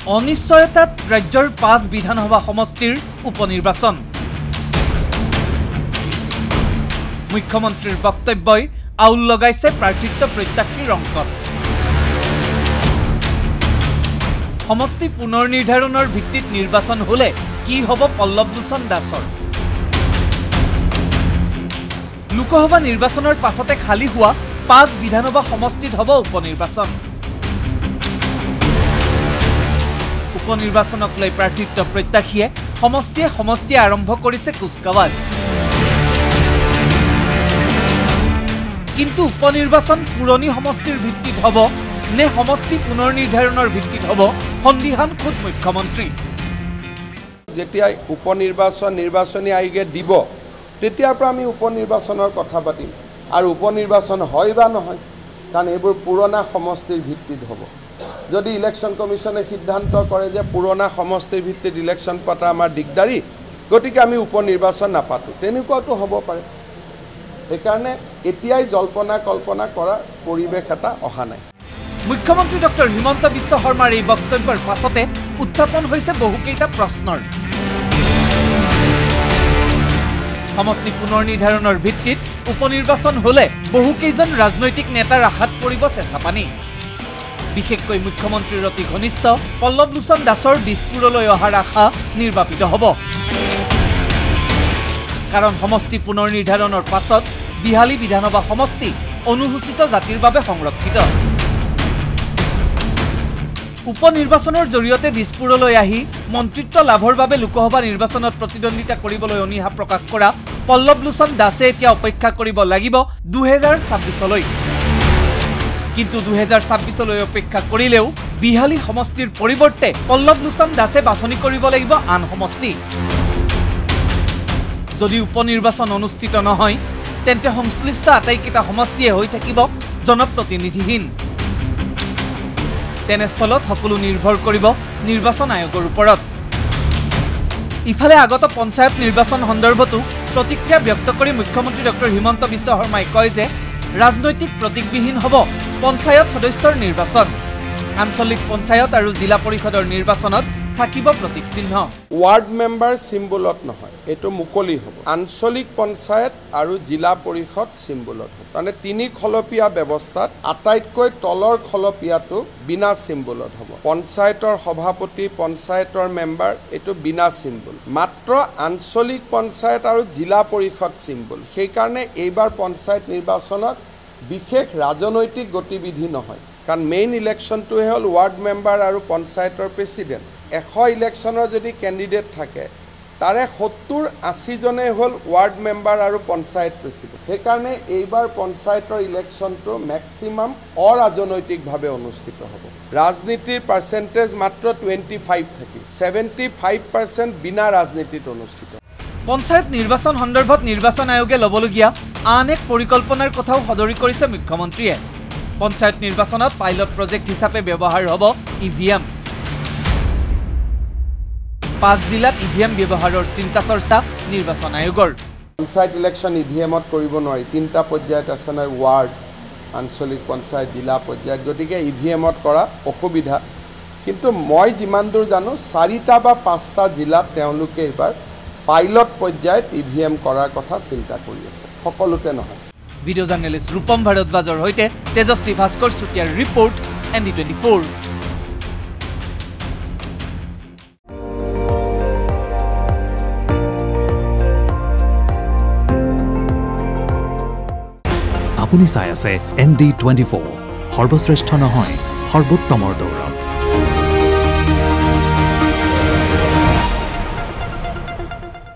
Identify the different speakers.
Speaker 1: অনিশ্চয়তাত ৰাজ্যৰ 5 বিধানসভা সমষ্টিৰ উপনিৰ্বাচন। মুখ্যমন্ত্ৰীৰ বক্তব্যই আউল লগাইছে প্ৰাৰ্থিত্ব প্ৰত্যাশীৰ অংকত। সমষ্টি পুনৰ নিৰ্ধাৰণৰ ভিত্তিত নিৰ্বাচন হলে কি হ'ব পল্লৱলোচন দাসৰ। লোকসভা নিৰ্বাচনৰ পাছতে খালী হোৱা 5 বিধানসভা সমষ্টিত হ'ব উপনিৰ্বাচন। উপনিৰ্বাচনক লৈ প্ৰাৰ্থিত্ব প্ৰত্যাশীয়ে সমষ্টিয়ে আৰম্ভ কৰিছে কুচকাৱাজ। কিন্তু উপনিৰ্বাচন পুৰণি সমষ্টিৰ ভিত্তিত হ'ব নে সমষ্টি পুনৰ নিৰ্ধাৰণৰ ভিত্তিত হ'ব সন্দিহান খুদ মুখ্যমন্ত্ৰী।
Speaker 2: যেতিয়া উপনিৰ্বাচন নিৰ্বাচনী আয়োগে দিব তেতিয়াৰ পৰা আমি উপনিৰ্বাচনৰ কথা পাতিম আৰু উপনিৰ্বাচন হয় বা নহয়, কাৰণ এইবোৰ পুৰণা সমষ্টিৰ ভিত্তিত হ'ব। যদি ইলেকশ্যন কমিশনে সিদ্ধান্ত কৰে যে পুৰণা সমষ্টিৰ ভিত্তিত ইলেকশ্যন পতা আমাৰ দিগদাৰী, গতিকে আমি উপনিৰ্বাচন নাপাতো, তেনেকুৱাটো হ'ব পাৰে। সেইকাৰণে এতিয়াই জল্পনা কল্পনা কৰাৰ পৰিৱেশ এটা অহা নাই।
Speaker 1: মুখ্যমন্ত্ৰী ডক্টৰ হিমন্ত বিশ্ব শৰ্মাৰ এই বক্তব্যৰ পাছতে উত্থাপন হৈছে বহুকেইটা প্ৰশ্নৰ। সমষ্টি পুনৰ নিৰ্ধাৰণৰ ভিত্তিত উপনিৰ্বাচন হলে বহুকেইজন ৰাজনৈতিক নেতাৰ আশাত পৰিব চেঁচাপানী। বিশেষকৈ মুখ্যমন্ত্ৰীৰ অতি ঘনিষ্ঠ পল্লৱলোচন দাসৰ দিছপুৰলৈ অহাৰ আশা নিৰ্বাপিত হ'ব। কাৰণ সমষ্টি পুনৰ নিৰ্ধাৰণৰ পাছত 42 বিধানসভা সমষ্টি অনুসূচিত জাতিৰ বাবে সংৰক্ষিত। উপনিৰ্বাচনৰ জৰিয়তে দিছপুৰলৈ আহি মন্ত্ৰিত্ব লাভৰ বাবে লোকসভা নিৰ্বাচনত প্ৰতিদ্বন্দ্বিতা কৰিবলৈ অনীহা প্ৰকাশ কৰা পল্লৱলোচন দাসে এতিয়া অপেক্ষা কৰিব লাগিব 2026লৈ। কিন্তু 2026লৈ অপেক্ষা কৰিলেও 42 সমষ্টিৰ পৰিৱৰ্তে পল্লৱলোচন দাসে বাছনি কৰিব লাগিব আন সমষ্টি। যদি উপনিৰ্বাচন অনুষ্ঠিত নহয় তেন্তে সংশ্লিষ্ট আটাইকেইটা সমষ্টিয়ে হৈ থাকিব জনপ্ৰতিনিধিহীন। তেনেস্থলত সকলো নিৰ্ভৰ কৰিব নিৰ্বাচন আয়োগৰ ওপৰত। ইফালে আগত পঞ্চায়ত নিৰ্বাচন সন্দৰ্ভতো প্ৰতিক্ৰিয়া ব্যক্ত কৰি মুখ্যমন্ত্ৰী ডক্টৰ হিমন্ত বিশ্ব শৰ্মাই কয় যে ৰাজনৈতিক প্ৰতীকবিহীন হ'ব পঞ্চায়ত সদস্যৰ নিৰ্বাচন। আঞ্চলিক পঞ্চায়ত আৰু জিলা পৰিষদৰ নিৰ্বাচনত থাকিব প্ৰতীক চিহ্ন।
Speaker 2: ৱাৰ্ড মেম্বাৰ চিম্বলত নহয়, এইটো মুকলি হ'ব। আঞ্চলিক পঞ্চায়ত আৰু জিলা পৰিষদ চিম্বলত হ'ব। মানে 3 খলপীয়া ব্যৱস্থাত আটাইতকৈ তলৰ খলপীয়াটো বিনা চিম্বলত হ'ব। পঞ্চায়তৰ সভাপতি, পঞ্চায়তৰ মেম্বাৰ এইটো বিনা চিম্বল। মাত্ৰ আঞ্চলিক পঞ্চায়ত আৰু জিলা পৰিষদ চিম্বল। সেইকাৰণে এইবাৰ পঞ্চায়ত নিৰ্বাচনত বিশেষ ৰাজনৈতিক গতিবিধি নহয়, কাৰণ মেইন ইলেকশ্যনটোহে হ'ল ৱাৰ্ড মেম্বাৰ আৰু পঞ্চায়তৰ প্ৰেচিডেণ্ট। 100 ইলেকশ্যনৰ যদি কেণ্ডিডেট থাকে তাৰে 70-80 জনে হ'ল ৱাৰ্ড মেম্বাৰ আৰু পঞ্চায়ত প্ৰেচিডেণ্ট। সেইকাৰণে এইবাৰ পঞ্চায়তৰ ইলেকশ্যনটো মেক্সিমাম অৰাজনৈতিকভাৱে অনুষ্ঠিত হ'ব। ৰাজনীতিৰ পাৰ্চেণ্টেজ মাত্ৰ 25 থাকিব, 75% বিনা ৰাজনীতিত অনুষ্ঠিত।
Speaker 1: পঞ্চায়ত নিৰ্বাচন সন্দৰ্ভত নিৰ্বাচন আয়োগে ল'বলগীয়া আন এক পৰিকল্পনাৰ কথাও সদৰি কৰিছে মুখ্যমন্ত্ৰীয়ে। পঞ্চায়ত নিৰ্বাচনত পাইলট প্ৰজেক্ট হিচাপে ব্যৱহাৰ হ'ব ইভিএম। 5 জিলাত ইভিএম ব্যৱহাৰৰ চিন্তা চৰ্চা নিৰ্বাচন আয়োগৰ।
Speaker 2: পঞ্চায়ত ইলেকশ্যন ইভিএমত কৰিব নোৱাৰি, 3টা পৰ্যায়ত আছে নহয়, ৱাৰ্ড, আঞ্চলিক পঞ্চায়ত, জিলা পৰ্যায়ত, গতিকে ইভিএমত কৰা অসুবিধা। কিন্তু মই যিমান দূৰ জানো 4টা বা 5টা জিলাত তেওঁলোকে এইবাৰ পাইলট পৰ্যায়ত ইভিএম কৰাৰ কথা চিন্তা কৰি আছে, সকলোতে নহয়।
Speaker 1: ভিডিঅ' জাৰ্নেলিষ্ট ৰূপম ভাৰদ্বাজৰ সৈতে তেজস্বী ভাস্কৰ চুতীয়াৰ ৰিপৰ্ট, ND24।
Speaker 3: আপুনি চাই আছে ND24, সৰ্বশ্ৰেষ্ঠ নহয় সৰ্বোত্তমৰ দৌৰ।